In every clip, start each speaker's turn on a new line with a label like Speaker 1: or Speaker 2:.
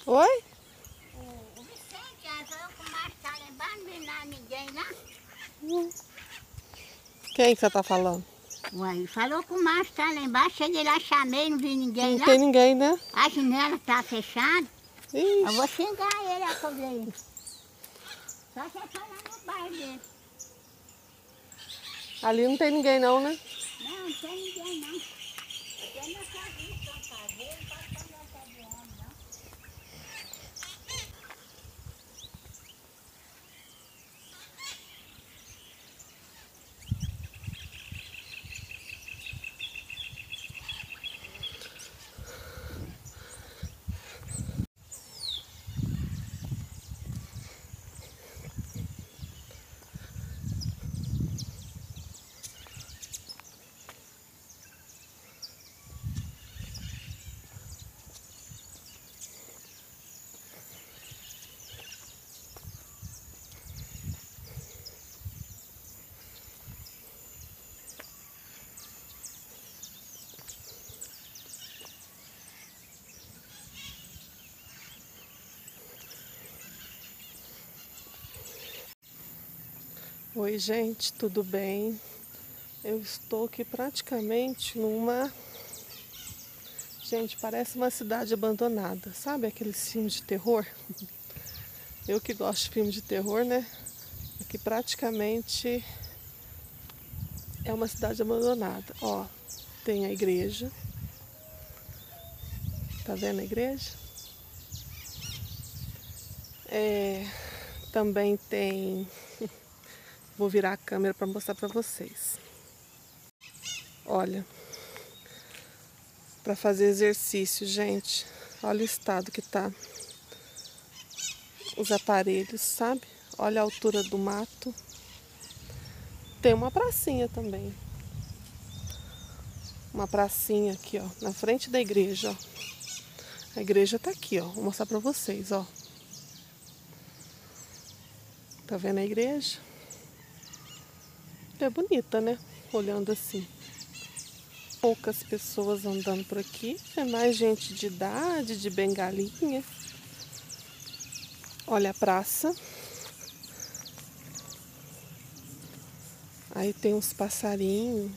Speaker 1: Oi?
Speaker 2: O Vicente, falou que o Márcio tá lá embaixo, não vi nada, ninguém lá.
Speaker 1: Quem que você tá falando?
Speaker 2: Uai, falou que o Márcio tá lá embaixo, cheguei lá, chamei, não vi ninguém
Speaker 1: Não
Speaker 2: lá.
Speaker 1: tem ninguém, né?
Speaker 2: A janela tá fechada. Eu vou
Speaker 1: Ixi,
Speaker 2: xingar ele, ó, pra ver. Só você foi lá no bairro dele.
Speaker 1: ali não tem ninguém não, né?
Speaker 2: Não, não tem ninguém não. Tem na casinha pra fazer, não pode fazer essa de homem, não.
Speaker 1: Oi, gente, tudo bem? Eu estou aqui praticamente numa... Gente, parece uma cidade abandonada. Sabe aqueles filmes de terror? Eu que gosto de filme de terror, né? Aqui praticamente é uma cidade abandonada. Ó, tem a igreja. Tá vendo a igreja? Também tem... Vou virar a câmera para mostrar para vocês. Olha, para fazer exercício, gente. Olha o estado que tá os aparelhos, sabe? Olha a altura do mato. Tem uma pracinha também. Uma pracinha aqui, ó, na frente da igreja, ó. A igreja tá aqui, ó. Vou mostrar para vocês, ó. Tá vendo a igreja? É bonita, né? Olhando assim. Poucas pessoas andando por aqui. É mais gente de idade, de bengalinha. Olha a praça. Aí tem uns passarinhos.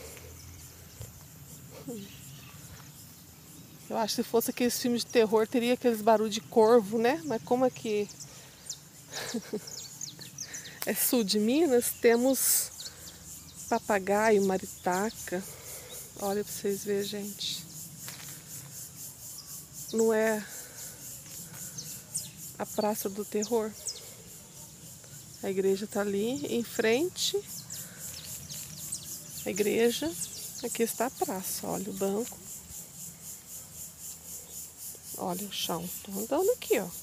Speaker 1: Eu acho que se fosse aqueles filmes de terror, teria aqueles barulhos de corvo, né? Mas como aqui é sul de Minas, temos papagaio, maritaca. Olha pra vocês verem, gente. Não é a Praça do Terror? A igreja tá ali em frente. A igreja. Aqui está a praça. Olha o banco. Olha o chão. Tô andando aqui, ó.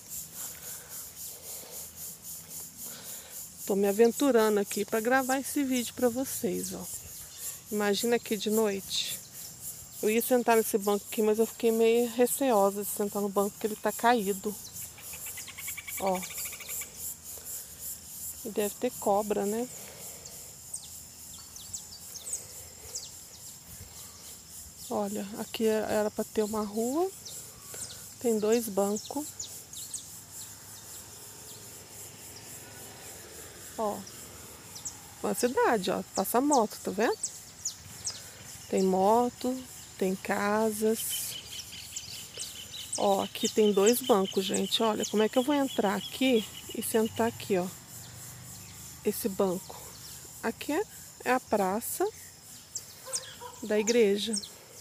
Speaker 1: Tô me aventurando aqui para gravar esse vídeo para vocês, ó. Imagina aqui de noite. Eu ia sentar nesse banco aqui, mas eu fiquei meio receosa de sentar no banco porque ele tá caído. Ó. E deve ter cobra, né? Olha, aqui era para ter uma rua. Tem 2 bancos. Ó. Uma cidade, ó. Passa moto, tá vendo? Tem moto, tem casas. Ó, aqui tem 2 bancos, gente. Olha, como é que eu vou entrar aqui e sentar aqui, ó. Esse banco. Aqui é a praça da igreja.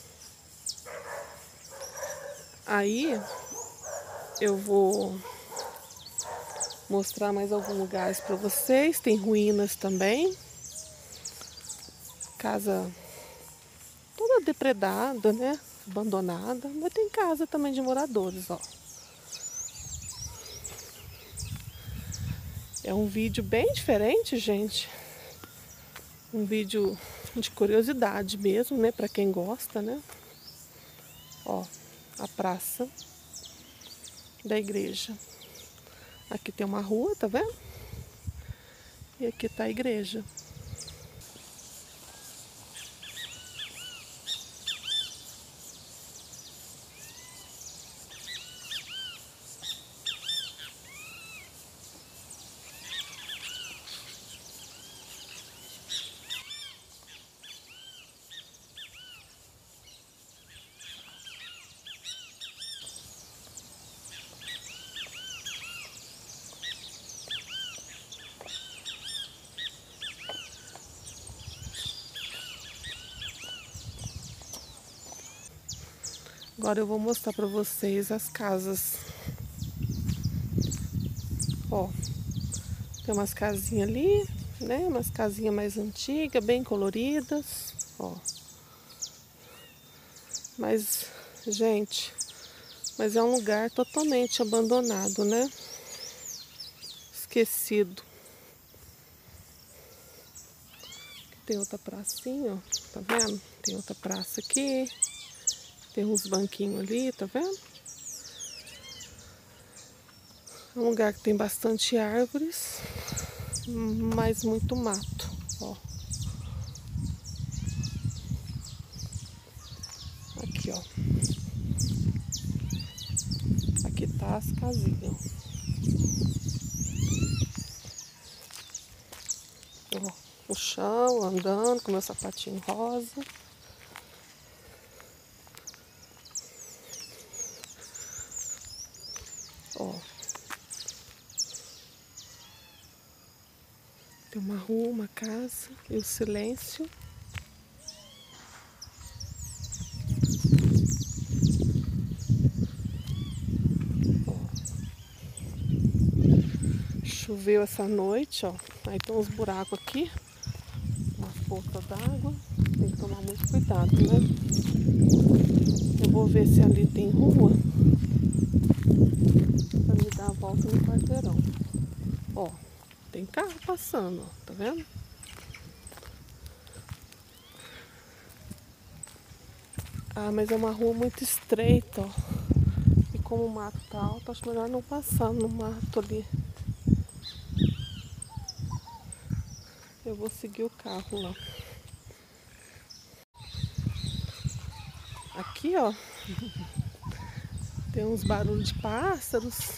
Speaker 1: Aí eu vou mostrar mais alguns lugares para vocês. Tem ruínas também. Casa toda depredada, né? Abandonada. Mas tem casa também de moradores, ó. É um vídeo bem diferente, gente. Um vídeo de curiosidade mesmo, né? Para quem gosta, né? Ó, a praça da igreja. Aqui tem uma rua, tá vendo? E aqui tá a igreja. Agora eu vou mostrar pra vocês as casas. Ó, tem umas casinhas ali, né? Umas casinhas mais antigas, bem coloridas, ó. Mas, gente, mas é um lugar totalmente abandonado, né? Esquecido. Tem outra pracinha, ó, tá vendo? Tem outra praça aqui. Tem uns banquinhos ali, tá vendo? É um lugar que tem bastante árvores, mas muito mato, ó. Aqui, ó. Aqui tá as casinhas, ó. O chão, andando com meu sapatinho rosa. Ó. Tem uma rua, uma casa e o silêncio. Ó. Choveu essa noite, ó. Aí tem uns buracos aqui. Uma poça d'água. Tem que tomar muito cuidado, né? Eu vou ver se ali tem rua pra me dar a volta no quarteirão. Ó, tem carro passando, ó, tá vendo? Ah, mas é uma rua muito estreita, ó. E como o mato tá alto, acho melhor não passar no mato ali. Eu vou seguir o carro lá. Aqui, ó, tem uns barulhos de pássaros.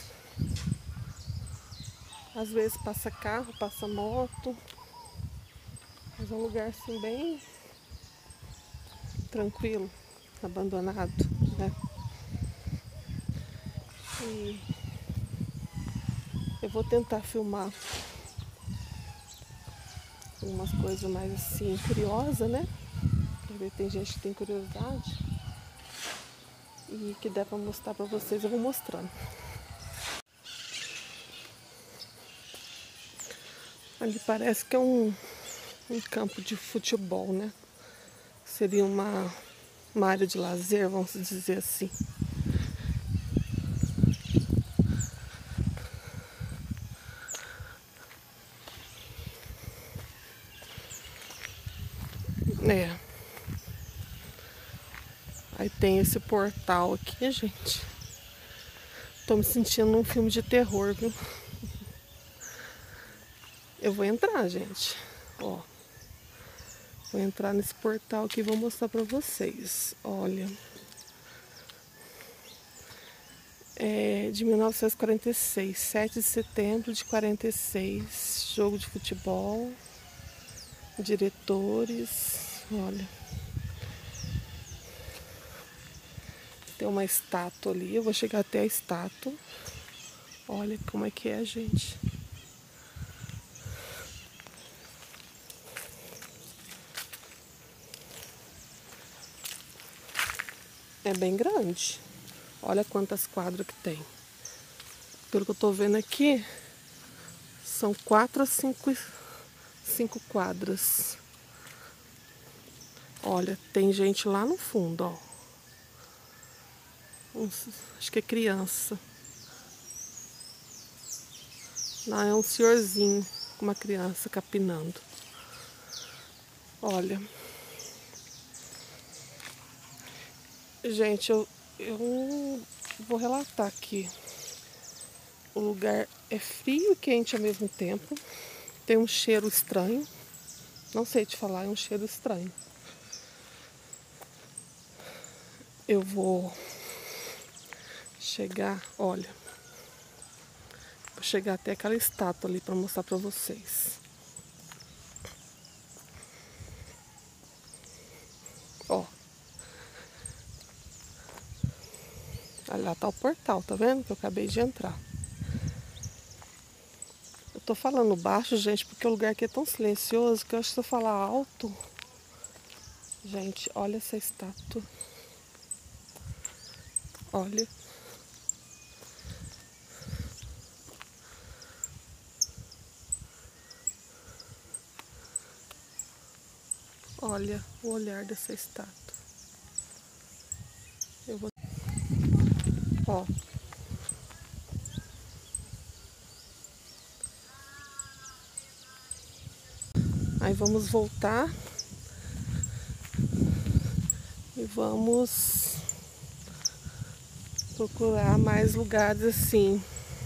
Speaker 1: Às vezes passa carro, passa moto. Mas é um lugar assim bem tranquilo, abandonado, né? E eu vou tentar filmar algumas coisas mais assim curiosas, né? Pra ver, tem gente que tem curiosidade. E que der pra mostrar pra vocês, eu vou mostrando. Ali parece que é um campo de futebol, né? Seria uma área de lazer, vamos dizer assim. É. Aí tem esse portal aqui, gente. Tô me sentindo num filme de terror, viu? Eu vou entrar, gente. Ó. Vou entrar nesse portal aqui e vou mostrar pra vocês. Olha. É de 1946, 7 de setembro de 46. Jogo de futebol. Diretores. Olha. Tem uma estátua ali. Eu vou chegar até a estátua. Olha como é que é, gente. É bem grande. Olha quantas quadras que tem. Pelo que eu tô vendo aqui, são 4 a 5 quadras. Olha, tem gente lá no fundo, ó. Acho que é criança. Lá é um senhorzinho com uma criança capinando. Olha. Gente, eu vou relatar aqui. O lugar é frio e quente ao mesmo tempo. Tem um cheiro estranho. Não sei te falar, é um cheiro estranho. Eu vou chegar, olha. Vou chegar até aquela estátua ali para mostrar para vocês. Ó. Ali lá tá o portal, tá vendo? Que eu acabei de entrar. Eu tô falando baixo, gente, porque o lugar aqui é tão silencioso que eu acho que se eu falar alto... Gente, olha essa estátua. Olha. Olha o olhar dessa estátua. Eu vou... Ó. Aí vamos voltar. E vamos procurar mais lugares assim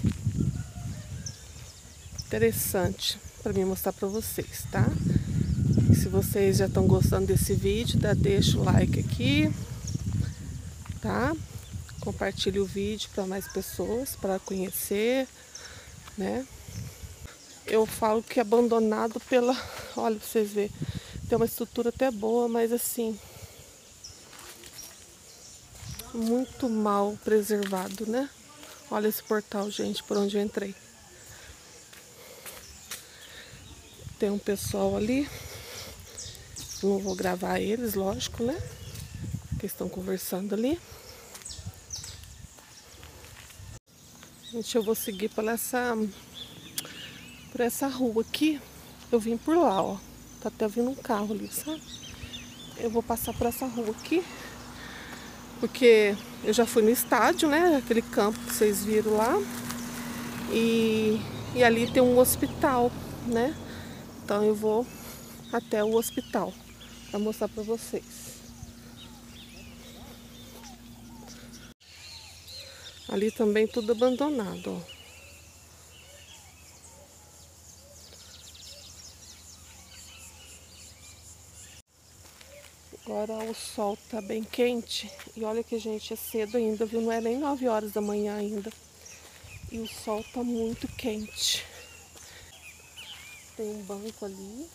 Speaker 1: interessante para mim mostrar para vocês, tá? E se vocês já estão gostando desse vídeo, deixa o like aqui, tá? Compartilhe o vídeo para mais pessoas, para conhecer, né? Eu falo que é abandonado pela... Olha para vocês verem, tem uma estrutura até boa, mas assim... muito mal preservado, né? Olha esse portal, gente, por onde eu entrei. Tem um pessoal ali. Não vou gravar eles, lógico, né? Que estão conversando ali. Gente, eu vou seguir por essa rua aqui. Eu vim por lá, ó. Tá até vindo um carro ali, sabe? Eu vou passar por essa rua aqui. Porque eu já fui no estádio, né? Aquele campo que vocês viram lá. E ali tem um hospital, né? Então eu vou até o hospital para mostrar para vocês. Ali também tudo abandonado, ó. Agora o sol tá bem quente. E olha que, gente, é cedo ainda, viu? Não é nem 9 horas da manhã ainda. E o sol tá muito quente. Tem um banco ali.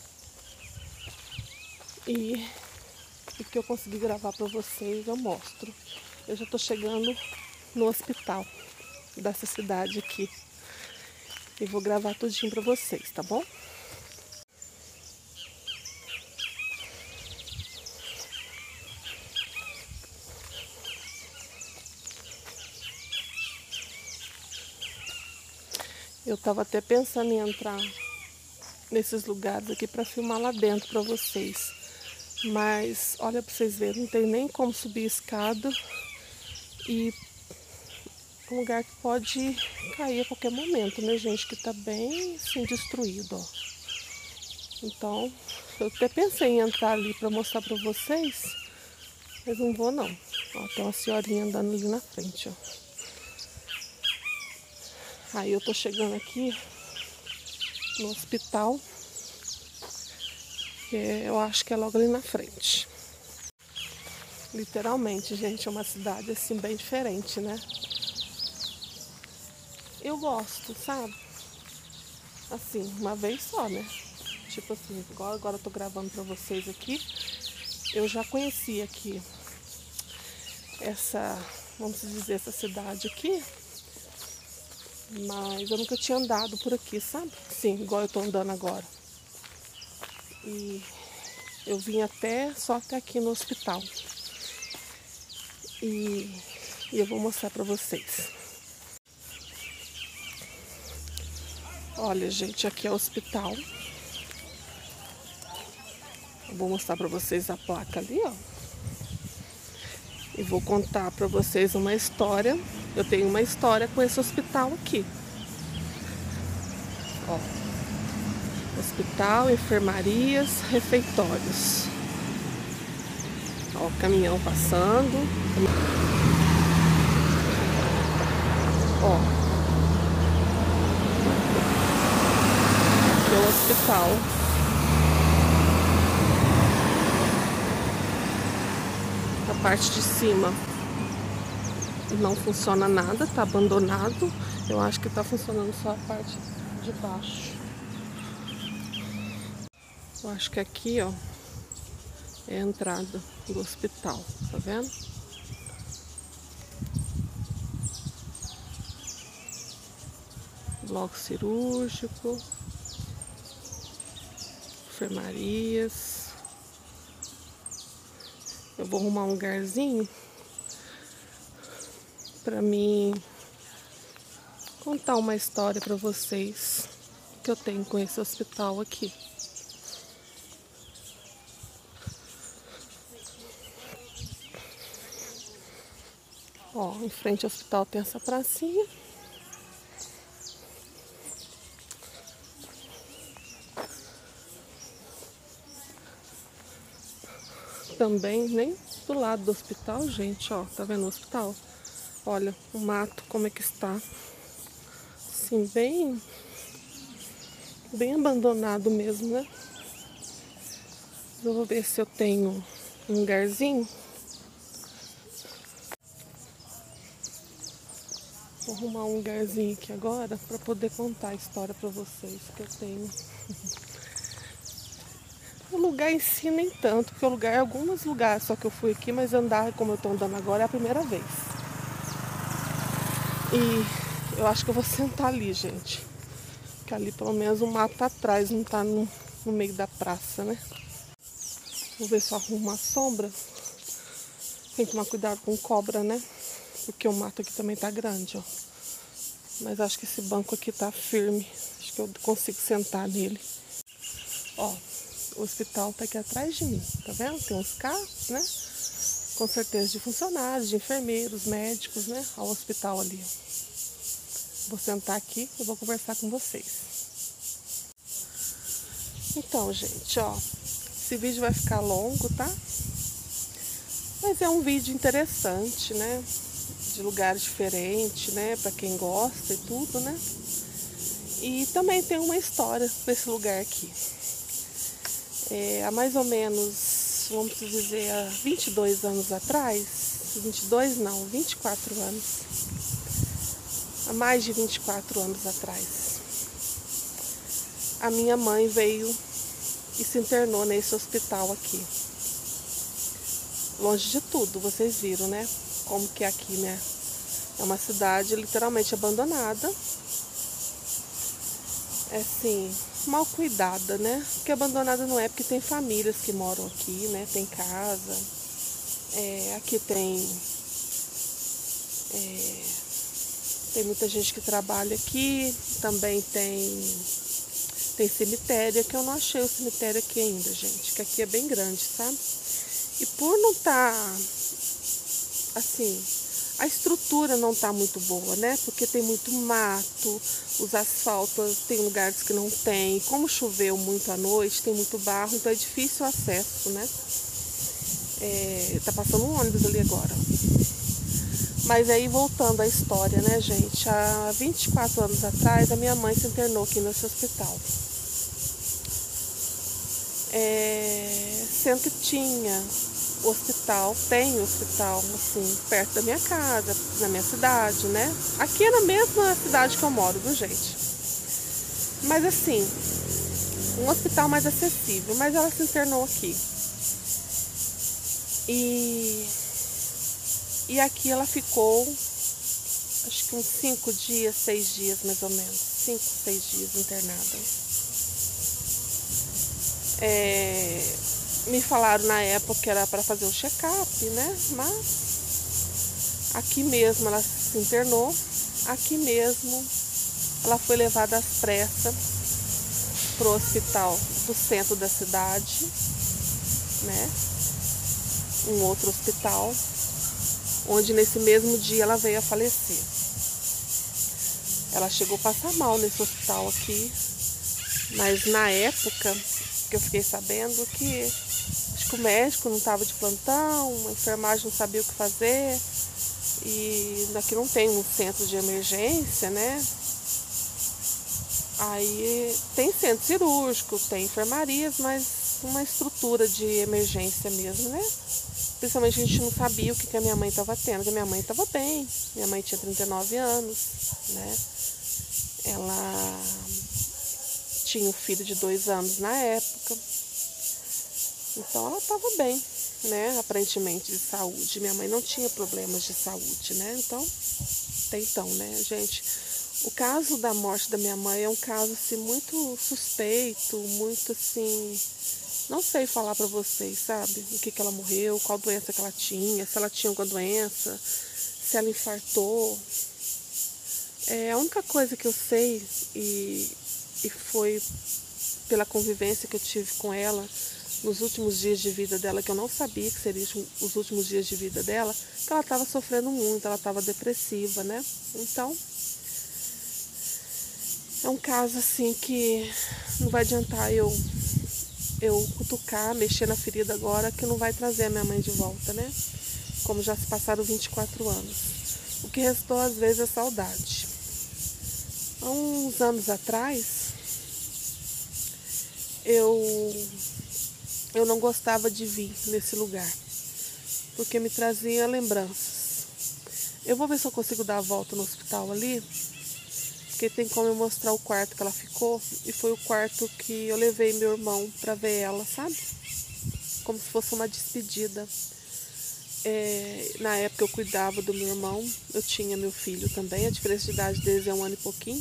Speaker 1: E o que eu consegui gravar para vocês eu mostro. Eu já tô chegando no hospital dessa cidade aqui. E vou gravar tudinho para vocês, tá bom? Eu tava até pensando em entrar nesses lugares aqui para filmar lá dentro para vocês. Mas olha para vocês verem, não tem nem como subir a escada. E um lugar que pode cair a qualquer momento, né, gente? Que tá bem assim destruído, ó. Então, eu até pensei em entrar ali para mostrar para vocês, mas não vou não. Ó, tem uma senhorinha andando ali na frente, ó. Aí eu tô chegando aqui no hospital, que eu acho que é logo ali na frente. Literalmente, gente, é uma cidade assim bem diferente, né? Eu gosto, sabe? Assim, uma vez só, né? Tipo assim, igual agora eu tô gravando pra vocês aqui. Eu já conheci aqui vamos dizer, essa cidade aqui. Mas eu nunca tinha andado por aqui, sabe? Sim, igual eu tô andando agora. E eu vim só até aqui no hospital. E eu vou mostrar pra vocês. Olha, gente, aqui é o hospital. Eu vou mostrar pra vocês a placa ali, ó. E vou contar pra vocês uma história. Eu tenho uma história com esse hospital aqui. Ó. Hospital, enfermarias, refeitórios. Ó, o caminhão passando. Ó. Aqui é o hospital. A parte de cima não funciona nada, tá abandonado. Eu acho que tá funcionando só a parte de baixo. Eu acho que aqui, ó, é a entrada do hospital, tá vendo? Bloco cirúrgico, enfermarias. Eu vou arrumar um lugarzinho para mim contar uma história para vocês que eu tenho com esse hospital aqui. Ó, em frente ao hospital tem essa pracinha. Também nem do lado do hospital, gente, ó, tá vendo o hospital? Olha o mato como é que está. Assim, bem abandonado mesmo, né? Eu vou ver se eu tenho um lugarzinho. Vou arrumar um lugarzinho aqui agora para poder contar a história para vocês que eu tenho. O lugar em si nem tanto, porque o lugar é alguns lugares só que eu fui aqui, mas andar como eu tô andando agora é a primeira vez. E eu acho que eu vou sentar ali, gente. Que ali pelo menos o mato tá atrás, não tá no meio da praça, né? Vou ver se eu arrumo uma sombra. Tem que tomar cuidado com cobra, né? Porque o mato aqui também tá grande, ó. Mas acho que esse banco aqui tá firme. Acho que eu consigo sentar nele. Ó, o hospital tá aqui atrás de mim, tá vendo? Tem uns carros, né? Com certeza de funcionários, de enfermeiros, médicos, né? Ao hospital ali. Vou sentar aqui e vou conversar com vocês. Então, gente, ó. Esse vídeo vai ficar longo, tá? Mas é um vídeo interessante, né? De lugares diferentes, né? Pra quem gosta e tudo, né? E também tem uma história nesse lugar aqui. Há mais ou menos, vamos dizer, há 22 anos atrás, 22 não, 24 anos, há mais de 24 anos atrás, a minha mãe veio e se internou nesse hospital aqui. Longe de tudo, vocês viram, né? Como que é aqui, né? É uma cidade literalmente abandonada. É assim, mal cuidada, né? Porque abandonada não é, porque tem famílias que moram aqui, né? Tem casa. Aqui tem muita gente que trabalha aqui. Também tem cemitério, que eu não achei o cemitério aqui ainda, gente. Que aqui é bem grande, sabe? E por não estar, assim, a estrutura não tá muito boa, né? Porque tem muito mato, os asfaltos tem lugares que não tem. Como choveu muito à noite, tem muito barro, então é difícil o acesso, né? Tá passando um ônibus ali agora. Mas aí, voltando à história, né, gente? Há 24 anos atrás, a minha mãe se internou aqui nesse hospital. Sendo que tinha tem hospital, assim, perto da minha casa, na minha cidade, né? Aqui é na mesma cidade que eu moro, viu, gente? Mas assim, um hospital mais acessível, mas ela se internou aqui. E aqui ela ficou, acho que uns 5 dias, 6 dias mais ou menos, 5, 6 dias internada. Me falaram na época que era para fazer um check-up, né? Mas aqui mesmo ela se internou, aqui mesmo ela foi levada às pressas pro hospital do centro da cidade, né? Um outro hospital, onde nesse mesmo dia ela veio a falecer. Ela chegou a passar mal nesse hospital aqui, mas na época que eu fiquei sabendo que acho que o médico não estava de plantão, a enfermagem não sabia o que fazer, e aqui não tem um centro de emergência, né? Aí tem centro cirúrgico, tem enfermarias, mas uma estrutura de emergência mesmo, né? Principalmente a gente não sabia o que a minha mãe estava tendo, porque a minha mãe estava bem, minha mãe tinha 39 anos, né? Ela tinha um filho de 2 anos na época, então ela estava bem, né? Aparentemente de saúde. Minha mãe não tinha problemas de saúde, né? Então, até então, né, gente? O caso da morte da minha mãe é um caso assim muito suspeito, muito assim, não sei falar pra vocês, sabe? O que ela morreu, qual doença que ela tinha, se ela tinha alguma doença, se ela infartou. A única coisa que eu sei, e foi pela convivência que eu tive com ela nos últimos dias de vida dela, que eu não sabia que seriam os últimos dias de vida dela, que ela estava sofrendo muito, ela estava depressiva, né? Então, é um caso assim que não vai adiantar eu cutucar, mexer na ferida agora, que não vai trazer a minha mãe de volta, né? Como já se passaram 24 anos. O que restou às vezes é saudade. Há uns anos atrás, eu não gostava de vir nesse lugar, porque me trazia lembranças. Eu vou ver se eu consigo dar a volta no hospital ali, porque tem como eu mostrar o quarto que ela ficou, e foi o quarto que eu levei meu irmão para ver ela, sabe? Como se fosse uma despedida. Na época eu cuidava do meu irmão, eu tinha meu filho também, a diferença de idade deles é 1 ano e pouquinho.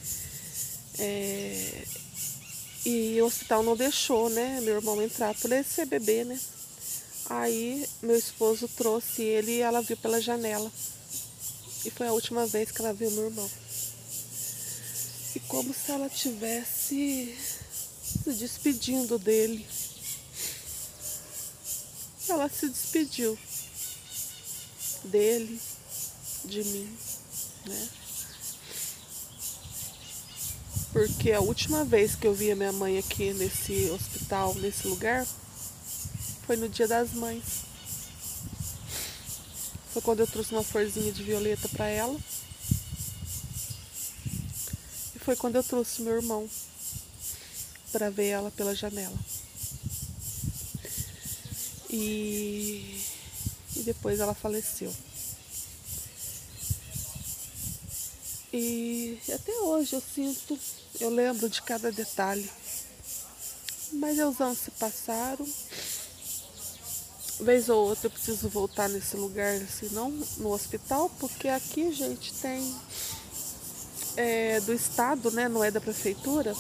Speaker 1: E o hospital não deixou, né, meu irmão entrar por ele ser bebê, né? Aí meu esposo trouxe ele e ela viu pela janela. E foi a última vez que ela viu meu irmão. E como se ela tivesse se despedindo dele. Ela se despediu dele, de mim, né? Porque a última vez que eu vi a minha mãe aqui nesse hospital, nesse lugar, foi no Dia das Mães. Foi quando eu trouxe uma florzinha de violeta para ela. E foi quando eu trouxe meu irmão para ver ela pela janela. E depois ela faleceu. E até hoje eu lembro de cada detalhe. Mas os anos se passaram. Vez ou outra eu preciso voltar nesse lugar, assim, não no hospital, porque aqui, gente, tem do estado, né, não é da prefeitura,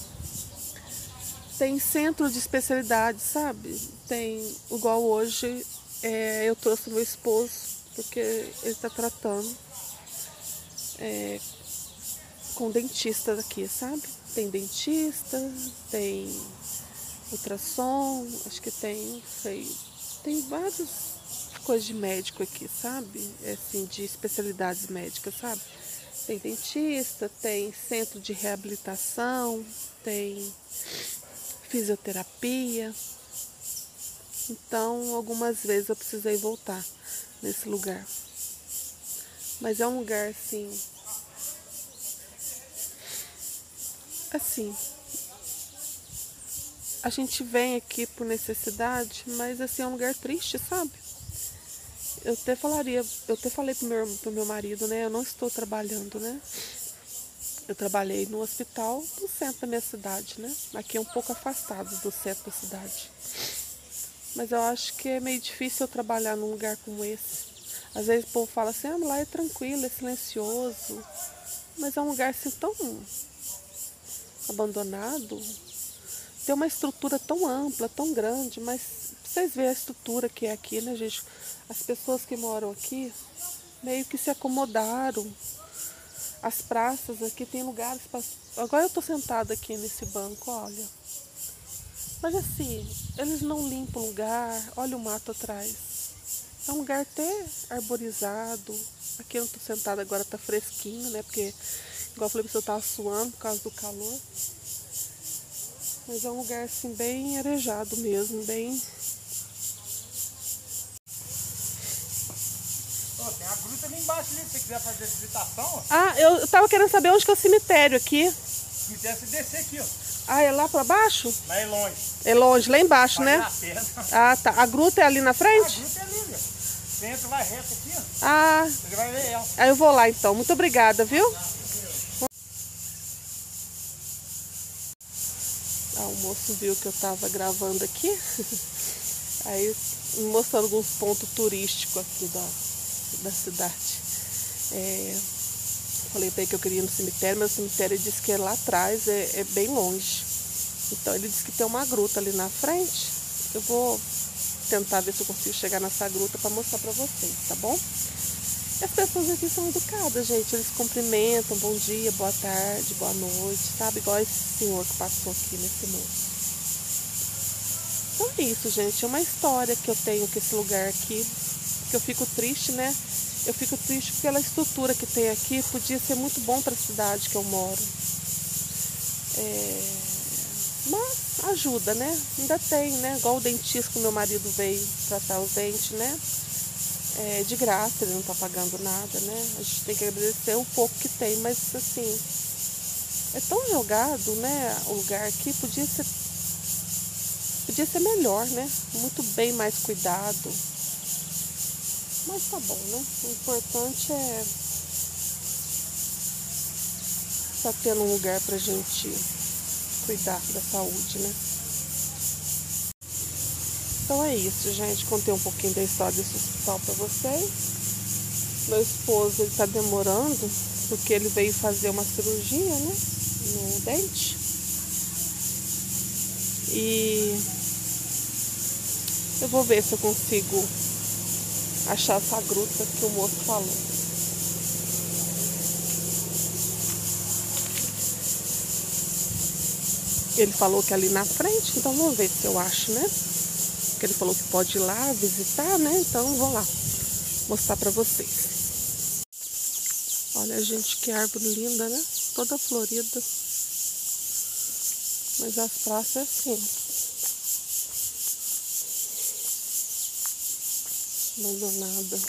Speaker 1: tem centro de especialidade, sabe? Tem, igual hoje, eu trouxe meu esposo, porque ele está tratando com dentista aqui, sabe? Tem dentista, tem ultrassom, acho que tem várias coisas de médico aqui, sabe? Assim, de especialidades médicas, sabe? Tem dentista, tem centro de reabilitação, tem fisioterapia. Então, algumas vezes eu precisei voltar nesse lugar. Mas é um lugar assim, a gente vem aqui por necessidade, mas assim, é um lugar triste, sabe? Eu até falei pro meu marido, né? Eu não estou trabalhando, né? Eu trabalhei no hospital no centro da minha cidade, né? Aqui é um pouco afastado do centro da cidade. Mas eu acho que é meio difícil eu trabalhar num lugar como esse. Às vezes o povo fala assim, lá é tranquilo, é silencioso. Mas é um lugar assim tão abandonado. Tem uma estrutura tão ampla, tão grande, mas vocês veem a estrutura que é aqui, né, gente? As pessoas que moram aqui meio que se acomodaram. As praças aqui tem lugares para... Agora eu tô sentada aqui nesse banco, olha. Mas assim, eles não limpam o lugar, olha o mato atrás. É um lugar até arborizado. Aqui eu não tô sentada agora, tá fresquinho, né? Porque, igual eu falei, eu tava suando por causa do calor. Mas é um lugar assim bem arejado mesmo, bem...
Speaker 3: Tem a gruta ali embaixo, ali, se você quiser fazer visitação.
Speaker 1: Eu tava querendo saber onde que é o cemitério aqui.
Speaker 3: Se quiser você descer aqui, ó.
Speaker 1: É lá pra baixo?
Speaker 3: Lá é longe.
Speaker 1: É longe, lá embaixo, né?
Speaker 3: Na pedra.
Speaker 1: Tá. A gruta é ali na
Speaker 3: A
Speaker 1: frente?
Speaker 3: gruta é ali, velho. Você entra, vai reto aqui, ó.
Speaker 1: Você
Speaker 3: vai ver ela.
Speaker 1: Aí eu vou lá então. Muito obrigada, viu? O moço viu que eu tava gravando aqui. Aí mostrando alguns pontos turísticos aqui da cidade. Falei pra ele que eu queria ir no cemitério, mas o cemitério ele disse que é lá atrás, é bem longe. Então ele disse que tem uma gruta ali na frente. Eu vou tentar ver se eu consigo chegar nessa gruta para mostrar para vocês, tá bom? As pessoas aqui são educadas, gente. Eles cumprimentam, bom dia, boa tarde, boa noite, sabe? Igual esse senhor que passou aqui nesse muro. Então é isso, gente. É uma história que eu tenho com esse lugar aqui. Que eu fico triste, né? Eu fico triste pela estrutura que tem aqui. Podia ser muito bom para a cidade que eu moro. Mas ajuda, né? Ainda tem, né? Igual o dentista que meu marido veio tratar os dentes, né? De graça, ele não tá pagando nada, né? A gente tem que agradecer o pouco que tem, mas assim, é tão jogado, né? O lugar aqui podia ser melhor, né? Muito bem mais cuidado. Mas tá bom, né? O importante é estar tendo um lugar pra gente cuidar da saúde, né? Então é isso, gente. Contei um pouquinho da história desse hospital pra vocês. Meu esposo, ele tá demorando, porque ele veio fazer uma cirurgia, né? No dente. E eu vou ver se eu consigo achar essa gruta que o moço falou. Ele falou que é ali na frente, então vamos ver se eu acho, né? Porque ele falou que pode ir lá visitar, né? Então vou lá mostrar pra vocês. Olha, gente, que árvore linda, né? Toda florida. Mas as praças é assim. Abandonada.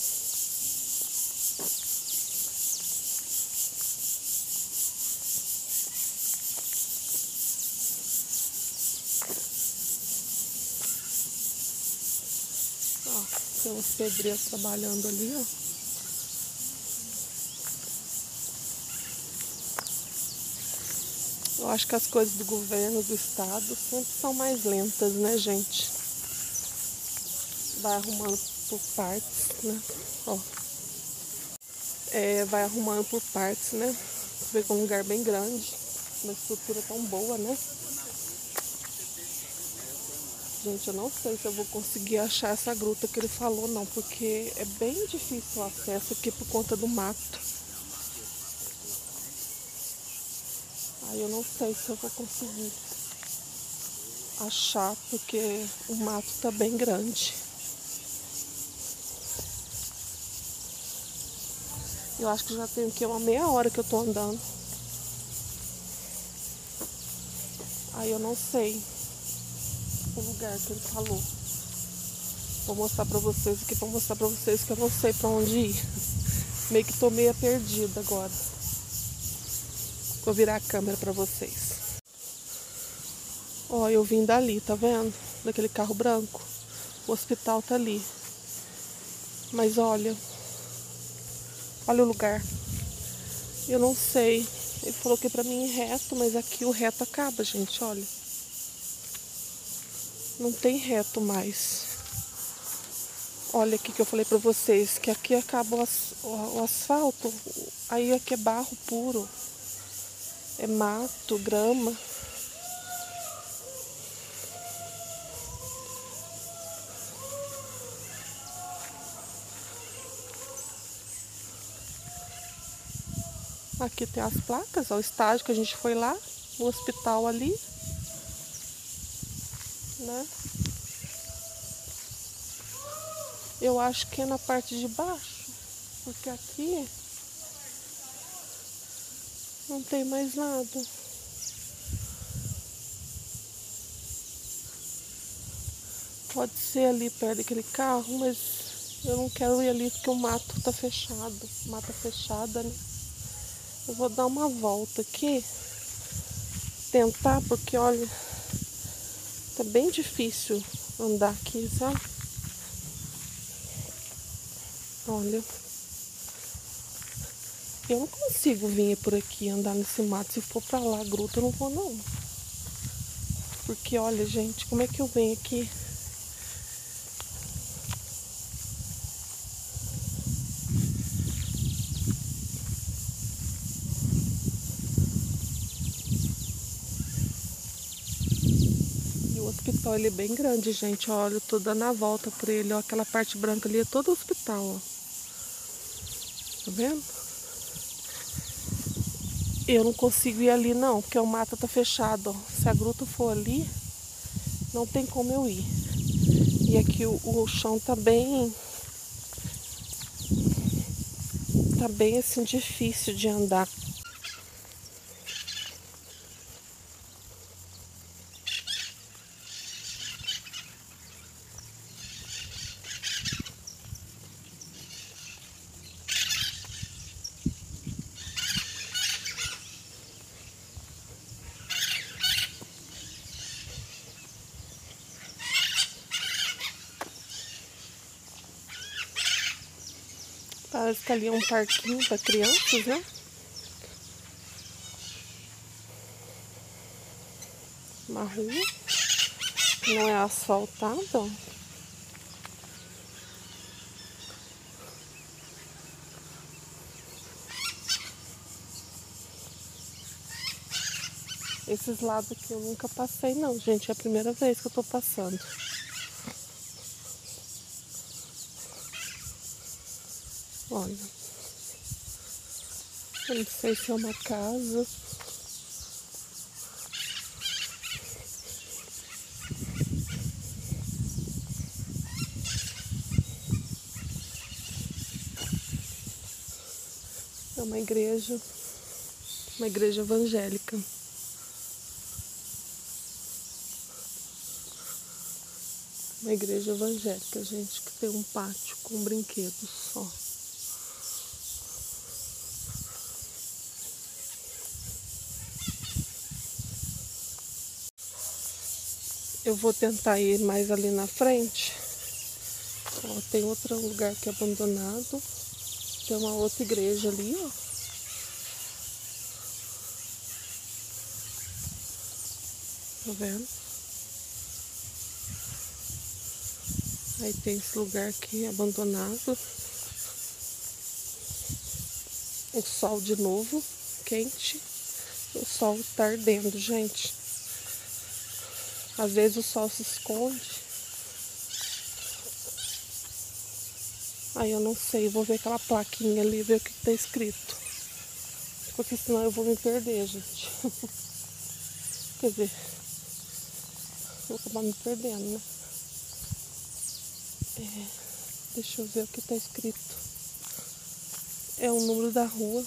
Speaker 1: Ó, tem uns pedreiros trabalhando ali, ó. Eu acho que as coisas do governo, do estado, sempre são mais lentas, né, gente? Vai arrumando por partes, né? Ó. Vai arrumando por partes, né? Você vê que é um lugar bem grande, uma estrutura tão boa, né? Gente, eu não sei se eu vou conseguir achar essa gruta que ele falou, não, porque é bem difícil o acesso aqui por conta do mato. Aí eu não sei se eu vou conseguir achar, porque o mato tá bem grande. Eu acho que já tem aqui uma meia hora que eu tô andando. Aí eu não sei o lugar que ele falou. Vou mostrar pra vocês aqui, pra mostrar pra vocês que eu não sei pra onde ir. Meio que tô meio perdida agora. Vou virar a câmera pra vocês. Ó, eu vim dali, tá vendo? Daquele carro branco. O hospital tá ali. Mas olha o lugar. Eu não sei. Ele falou que pra mim é reto, mas aqui o reto acaba, gente, olha. Não tem reto mais. Olha aqui que eu falei pra vocês, que aqui acaba o asfalto. Aí aqui é barro puro. É mato, grama. Aqui tem as placas, ó, o estágio que a gente foi lá, o hospital ali, né? Eu acho que é na parte de baixo, porque aqui não tem mais nada. Pode ser ali perto daquele carro, mas eu não quero ir ali porque o mato tá fechado, mata fechada, né? Eu vou dar uma volta aqui, tentar, porque olha, tá bem difícil andar aqui, sabe? Olha, eu não consigo vir por aqui andar nesse mato. Se for pra lá, gruta, eu não vou não. Porque olha, gente, como é que eu venho aqui? O hospital ele é bem grande, gente. Olha, eu tô dando a volta por ele. Ó, aquela parte branca ali é todo o hospital, ó. Tá vendo? Eu não consigo ir ali não, porque o mato tá fechado, ó. Se a gruta for ali, não tem como eu ir. E aqui o chão tá bem assim difícil de andar. Parece que ali é um parquinho para crianças, né? Uma rua que não é asfaltada, ó. Esses lados aqui eu nunca passei não, gente. É a primeira vez que eu tô passando. Olha. Eu não sei se é uma casa. É uma igreja evangélica. Uma igreja evangélica, gente, que tem um pátio com brinquedos só. Eu vou tentar ir mais ali na frente. Ó, tem outro lugar que é abandonado. Tem uma outra igreja ali, ó. Tá vendo? Aí tem esse lugar aqui abandonado. O sol de novo, quente. O sol tá ardendo, gente. Às vezes o sol se esconde. Aí eu não sei, vou ver aquela plaquinha ali, ver o que tá escrito. Porque senão eu vou me perder, gente. Quer dizer, vou acabar me perdendo, né? Deixa eu ver o que tá escrito. É o número da rua.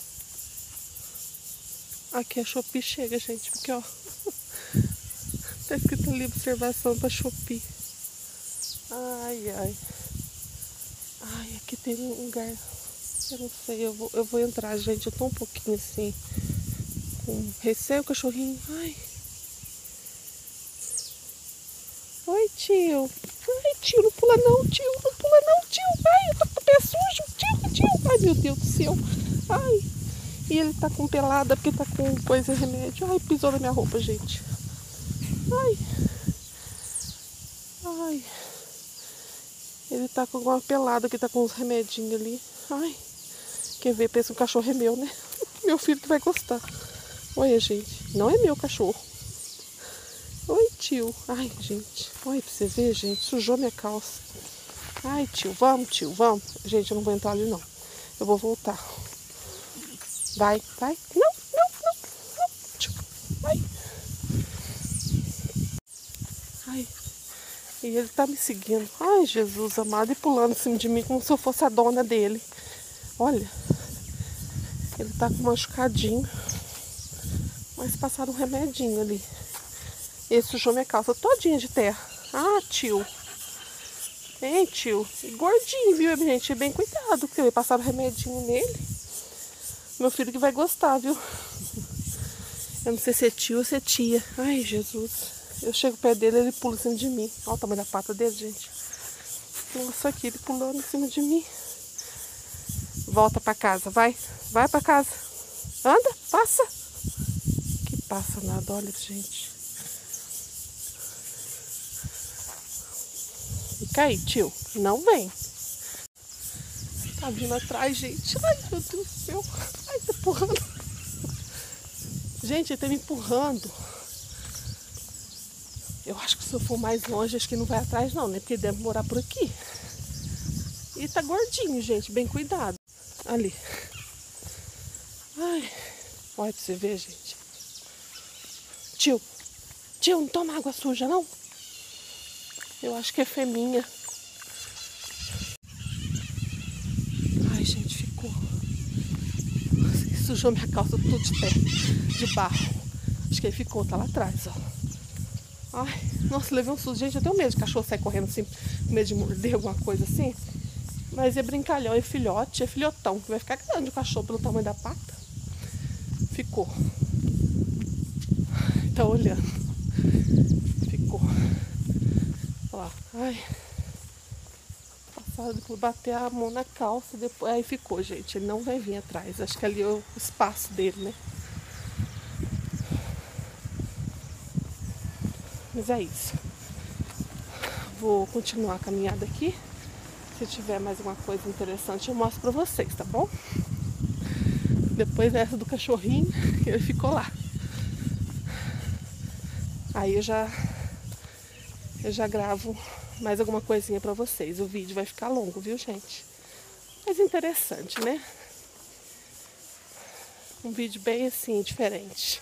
Speaker 1: Aqui a Shopee chega, gente, porque ó, tá escrito ali observação pra Shopee. Ai, ai. Ai, aqui tem um lugar. Eu não sei, eu vou entrar, gente. Eu tô um pouquinho assim, com receio, cachorrinho. Ai. Oi, tio. Ai, tio, não pula não, tio. Não pula não, tio. Ai, eu tô com o pé sujo. Tio. Ai, meu Deus do céu. Ai. E ele tá com pelada porque tá com coisa e remédio. Ai, pisou na minha roupa, gente. Ai. Ai. Ele tá com alguma pelada que tá com uns remedinhos ali. Ai. Quer ver? Pensa que o cachorro é meu, né? Meu filho que vai gostar. Olha, gente. Não é meu cachorro. Oi, tio. Ai, gente. Olha pra você ver, gente. Sujou minha calça. Ai, tio. Vamos, tio. Vamos. Gente, eu não vou entrar ali, não. Eu vou voltar. Vai, vai. Não. Tio. Vai. Ai. E ele tá me seguindo. Ai, Jesus amado. E pulando em cima de mim como se eu fosse a dona dele. Olha. Ele tá com machucadinho. Mas passaram um remedinho ali. Ele sujou minha calça todinha de terra. Ah, tio. Hein, tio? E gordinho, viu, gente? Bem cuidado, porque passaram remedinho nele. Meu filho que vai gostar, viu? Eu não sei se é tio ou se é tia. Ai, Jesus. Eu chego perto dele, ele pula em cima de mim. Olha o tamanho da pata dele, gente. Nossa, aqui ele pulando em cima de mim. Volta pra casa, vai. Vai pra casa. Anda, passa. Que passa nada, olha, gente. Fica aí, tio. Não vem. Tá vindo atrás, gente. Ai, meu Deus do céu. Ai, tá empurrando. Gente, ele tá me empurrando. Eu acho que se eu for mais longe, acho que não vai atrás não, né? Porque ele deve morar por aqui. E tá gordinho, gente. Bem cuidado. Ali. Ai, olha pra você ver, gente. Tio, não toma água suja, não? Eu acho que é fêmea. Ai, gente, ficou. Sujou minha calça tudo de pé, de barro. Acho que ele ficou, tá lá atrás, ó. Ai, nossa, levei um susto. Gente, eu tenho medo de cachorro sair correndo assim, com medo de morder alguma coisa assim. Mas é brincalhão, é filhote, é filhotão. Vai ficar grande o cachorro pelo tamanho da pata. Ficou. Tá olhando. Ficou. Olha lá. Ai. Passado por bater a mão na calça, depois. Aí ficou, gente. Ele não vai vir atrás. Acho que ali é o espaço dele, né? Mas é isso. Vou continuar a caminhada aqui. Se tiver mais alguma coisa interessante, eu mostro pra vocês, tá bom? Depois dessa do cachorrinho, ele ficou lá. Aí eu já gravo mais alguma coisinha pra vocês. O vídeo vai ficar longo, viu, gente? Mas interessante, né? Um vídeo bem assim, diferente.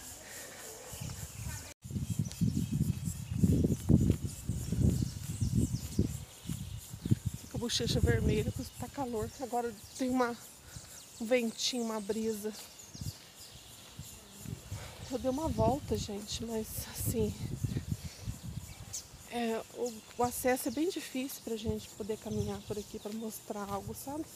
Speaker 1: Fica a bochecha vermelha, porque tá calor. Agora tem um ventinho, uma brisa. Eu dei uma volta, gente, mas assim... o acesso é bem difícil pra gente poder caminhar por aqui pra mostrar algo, sabe?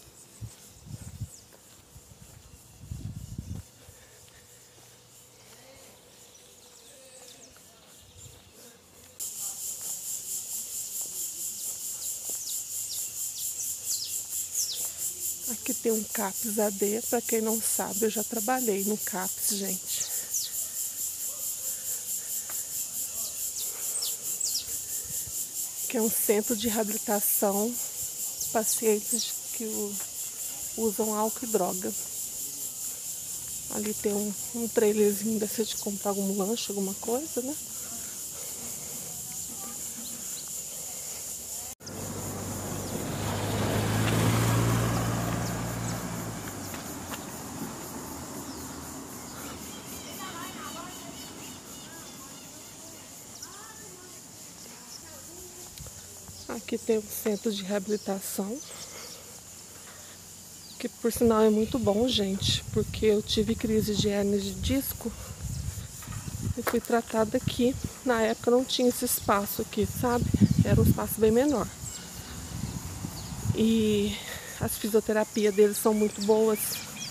Speaker 1: Aqui tem um CAPS AD, pra quem não sabe, eu já trabalhei no CAPS, gente. Que é um centro de reabilitação pacientes que usam álcool e droga. Ali tem um trailerzinho desse de comprar algum lanche, alguma coisa, né? Aqui tem um centro de reabilitação, que por sinal é muito bom, gente, porque eu tive crise de hérnia de disco e fui tratada aqui. Na época não tinha esse espaço aqui, sabe? Era um espaço bem menor. E as fisioterapias deles são muito boas.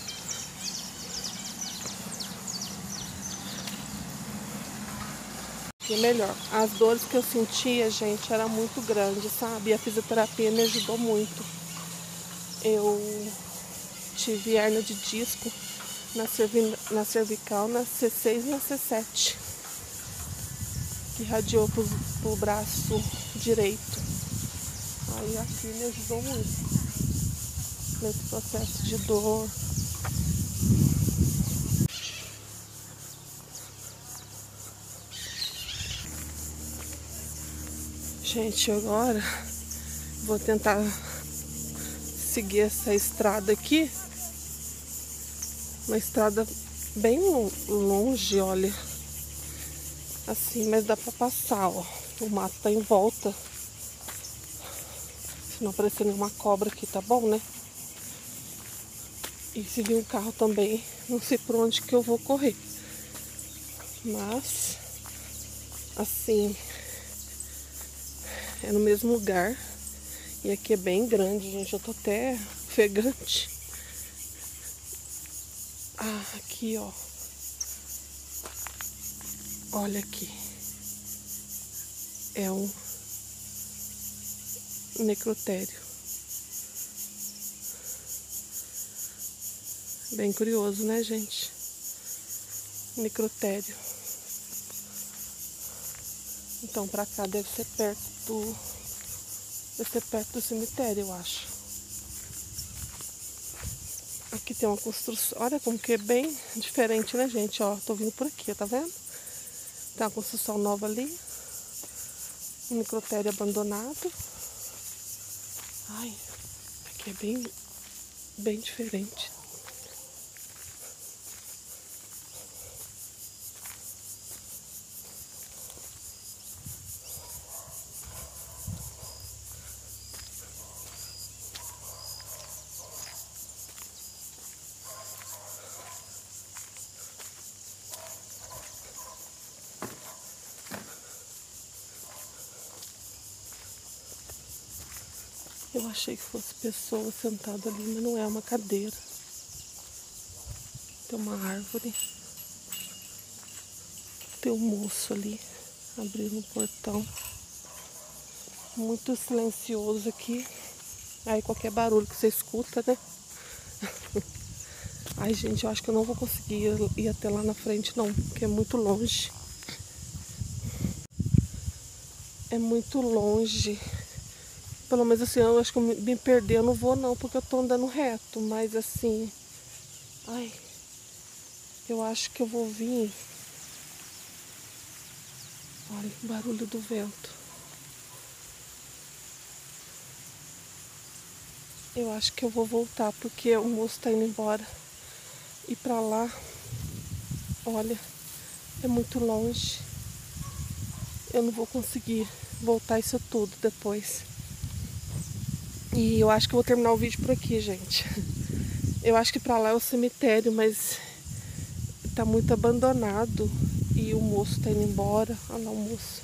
Speaker 1: E melhor, as dores que eu sentia, gente, era muito grande, sabe? E a fisioterapia me ajudou muito. Eu tive hérnia de disco na cervical, na C6 e na C7, que irradiou pro braço direito. Aí aqui me ajudou muito nesse processo de dor. Gente, agora vou tentar seguir essa estrada aqui. Uma estrada bem longe, olha. Assim, mas dá pra passar, ó. O mato tá em volta. Se não aparecer nenhuma cobra aqui, tá bom, né? E se vir um carro também, não sei por onde que eu vou correr. Mas, assim, é no mesmo lugar. E aqui é bem grande, gente. Eu tô até ofegante. Ah, aqui, ó. Olha aqui. É um necrotério. Bem curioso, né, gente? Necrotério. Então, pra cá deve ser perto do cemitério, eu acho. Aqui tem uma construção. Olha como que é bem diferente, né, gente? Ó, tô vindo por aqui, tá vendo? Tem uma construção nova ali. Um necrotério abandonado. Ai, aqui é bem bem diferente. Eu achei que fosse pessoa sentada ali, mas não é, uma cadeira. Tem uma árvore. Tem um moço ali, abrindo o portão. Muito silencioso aqui. Aí qualquer barulho que você escuta, né? Ai, gente, eu acho que eu não vou conseguir ir até lá na frente, não, porque é muito longe. É muito longe. Pelo menos assim, eu acho que eu me perder, eu não vou não, porque eu tô andando reto. Mas assim, ai, eu acho que eu vou vir. Olha o barulho do vento. Eu acho que eu vou voltar, porque o moço tá indo embora. E pra lá, olha, é muito longe. Eu não vou conseguir voltar isso tudo depois. E eu acho que eu vou terminar o vídeo por aqui, gente. Eu acho que pra lá é o cemitério, mas tá muito abandonado. E o moço tá indo embora. Olha lá o moço.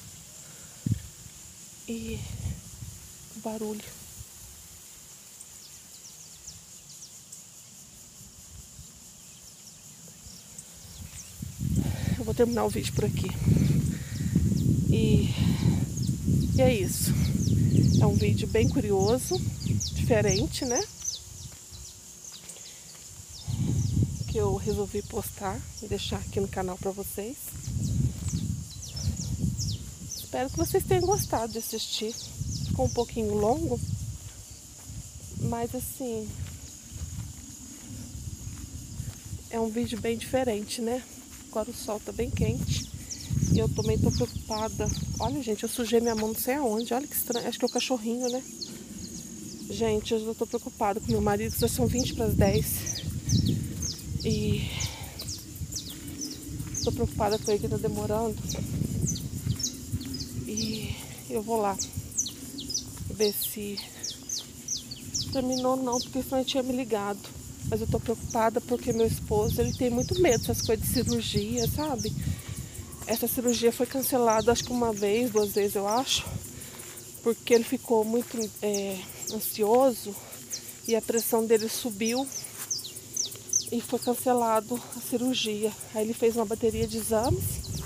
Speaker 1: E o barulho. Eu vou terminar o vídeo por aqui. E é isso. É um vídeo bem curioso, diferente, né? Que eu resolvi postar e deixar aqui no canal pra vocês. Espero que vocês tenham gostado de assistir. Ficou um pouquinho longo, mas assim, é um vídeo bem diferente, né? Agora o sol tá bem quente e eu também tô preocupada. Olha, gente, eu sujei minha mão não sei aonde. Olha que estranho, acho que é o cachorrinho, né? Gente, eu já tô preocupada com meu marido, já são 20 para as 10. E tô preocupada com ele que tá demorando. E eu vou lá ver se terminou não, porque senão eu tinha me ligado. Mas eu tô preocupada porque meu esposo, ele tem muito medo dessas coisas de cirurgia, sabe? Essa cirurgia foi cancelada acho que uma vez, 2 vezes eu acho. Porque ele ficou muito ansioso e a pressão dele subiu e foi cancelado a cirurgia. Aí ele fez uma bateria de exames.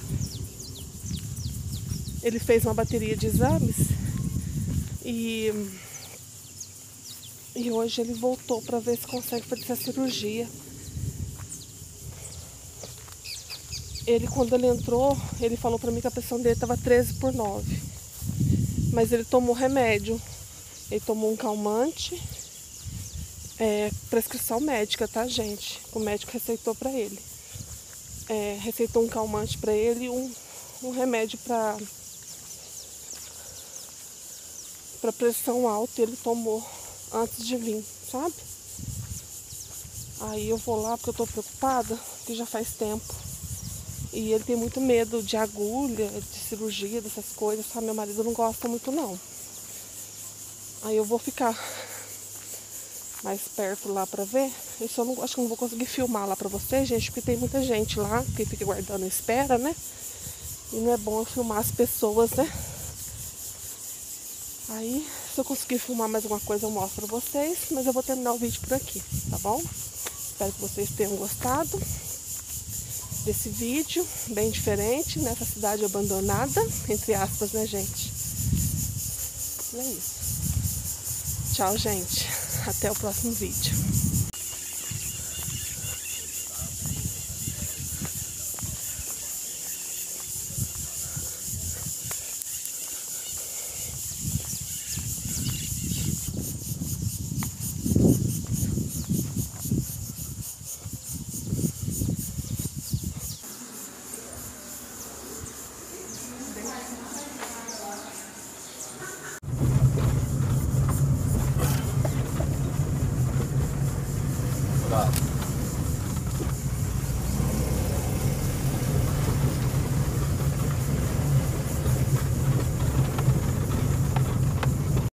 Speaker 1: E hoje ele voltou para ver se consegue fazer essa cirurgia. Ele, quando ele entrou, ele falou para mim que a pressão dele estava 13/9. Mas ele tomou remédio. Ele tomou um calmante. Prescrição médica, tá, gente? O médico receitou para ele. Receitou um calmante para ele e um remédio para pressão alta. Ele tomou antes de vir, sabe? Aí eu vou lá porque eu tô preocupada, porque já faz tempo. E ele tem muito medo de agulha, de cirurgia, dessas coisas, sabe? Meu marido não gosta muito, não. Aí eu vou ficar mais perto lá pra ver. Eu só não, acho que não vou conseguir filmar lá pra vocês, gente, porque tem muita gente lá que fica guardando a espera, né? E não é bom eu filmar as pessoas, né? Aí, se eu conseguir filmar mais alguma coisa, eu mostro pra vocês. Mas eu vou terminar o vídeo por aqui, tá bom? Espero que vocês tenham gostado desse vídeo, bem diferente, nessa cidade abandonada, entre aspas, né, gente? E é isso. Tchau, gente. Até o próximo vídeo.
Speaker 4: Tá.